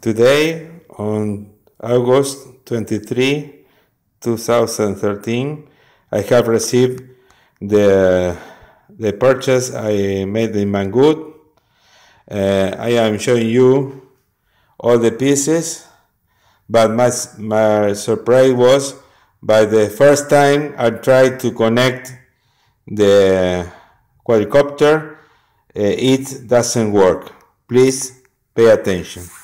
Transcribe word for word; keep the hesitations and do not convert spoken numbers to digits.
Today, on August twenty-third, two thousand thirteen, I have received the, the purchase I made in Banggood. Uh, I am showing you all the pieces, but my, my surprise was by the first time I tried to connect the quadcopter, uh, it doesn't work. Please pay attention.